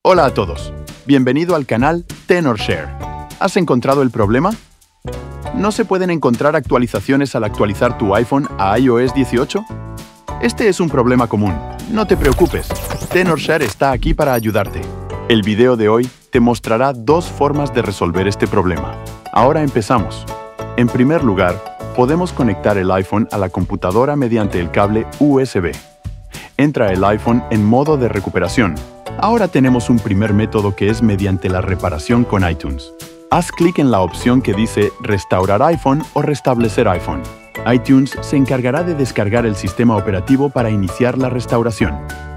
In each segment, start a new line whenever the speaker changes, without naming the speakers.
Hola a todos. Bienvenido al canal Tenorshare. ¿Has encontrado el problema? ¿No se pueden encontrar actualizaciones al actualizar tu iPhone a iOS 18? Este es un problema común. No te preocupes. Tenorshare está aquí para ayudarte. El video de hoy te mostrará dos formas de resolver este problema. Ahora empezamos. En primer lugar, podemos conectar el iPhone a la computadora mediante el cable USB. Entra el iPhone en modo de recuperación. Ahora tenemos un primer método que es mediante la reparación con iTunes. Haz clic en la opción que dice Restaurar iPhone o Restablecer iPhone. iTunes se encargará de descargar el sistema operativo para iniciar la restauración.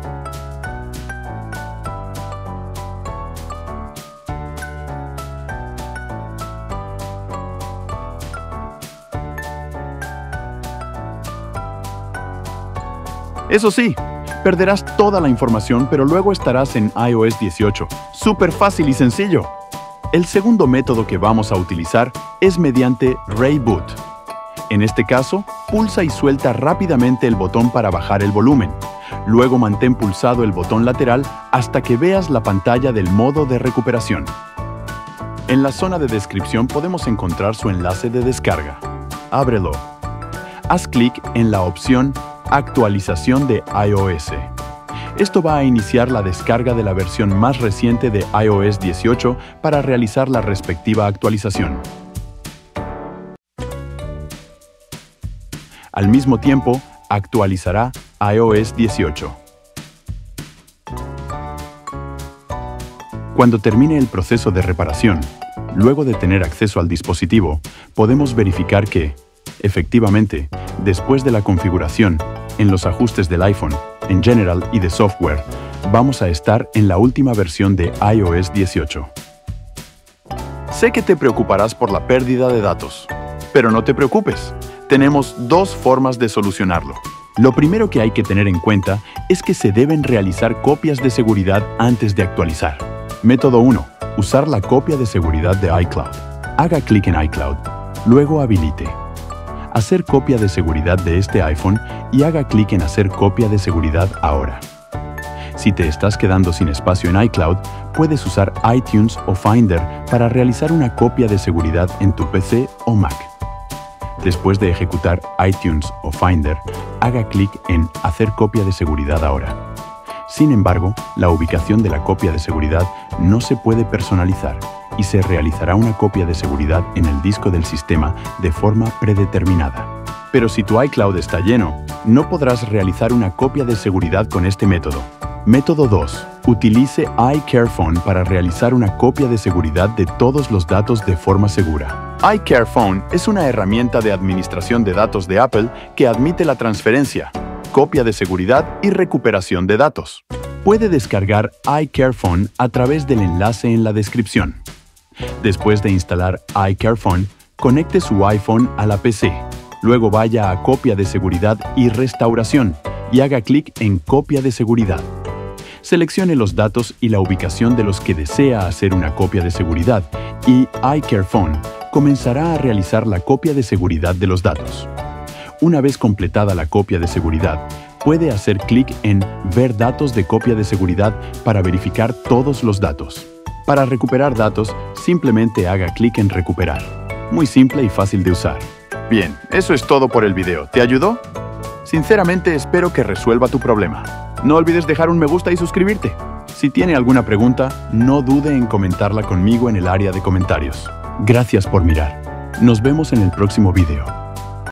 Eso sí, perderás toda la información, pero luego estarás en iOS 18. ¡Súper fácil y sencillo! El segundo método que vamos a utilizar es mediante Reboot. En este caso, pulsa y suelta rápidamente el botón para bajar el volumen. Luego mantén pulsado el botón lateral hasta que veas la pantalla del modo de recuperación. En la zona de descripción podemos encontrar su enlace de descarga. Ábrelo. Haz clic en la opción Actualización de iOS. Esto va a iniciar la descarga de la versión más reciente de iOS 18 para realizar la respectiva actualización. Al mismo tiempo, actualizará iOS 18. Cuando termine el proceso de reparación, luego de tener acceso al dispositivo, podemos verificar que, efectivamente, después de la configuración, en los ajustes del iPhone, en General y de Software, vamos a estar en la última versión de iOS 18. Sé que te preocuparás por la pérdida de datos, pero no te preocupes. Tenemos dos formas de solucionarlo. Lo primero que hay que tener en cuenta es que se deben realizar copias de seguridad antes de actualizar. Método 1. Usar la copia de seguridad de iCloud. Haga clic en iCloud, luego habilite. Hacer copia de seguridad de este iPhone y haga clic en Hacer copia de seguridad ahora. Si te estás quedando sin espacio en iCloud, puedes usar iTunes o Finder para realizar una copia de seguridad en tu PC o Mac. Después de ejecutar iTunes o Finder, haga clic en Hacer copia de seguridad ahora. Sin embargo, la ubicación de la copia de seguridad no se puede personalizar y se realizará una copia de seguridad en el disco del sistema de forma predeterminada. Pero si tu iCloud está lleno, no podrás realizar una copia de seguridad con este método. Método 2. Utilice iCareFone para realizar una copia de seguridad de todos los datos de forma segura. iCareFone es una herramienta de administración de datos de Apple que admite la transferencia, copia de seguridad y recuperación de datos. Puede descargar iCareFone a través del enlace en la descripción. Después de instalar iCareFone, conecte su iPhone a la PC. Luego vaya a Copia de seguridad y Restauración y haga clic en Copia de seguridad. Seleccione los datos y la ubicación de los que desea hacer una copia de seguridad y iCareFone comenzará a realizar la copia de seguridad de los datos. Una vez completada la copia de seguridad, puede hacer clic en Ver datos de copia de seguridad para verificar todos los datos. Para recuperar datos, simplemente haga clic en Recuperar. Muy simple y fácil de usar. Bien, eso es todo por el video. ¿Te ayudó? Sinceramente espero que resuelva tu problema. No olvides dejar un me gusta y suscribirte. Si tiene alguna pregunta, no dude en comentarla conmigo en el área de comentarios. Gracias por mirar. Nos vemos en el próximo video.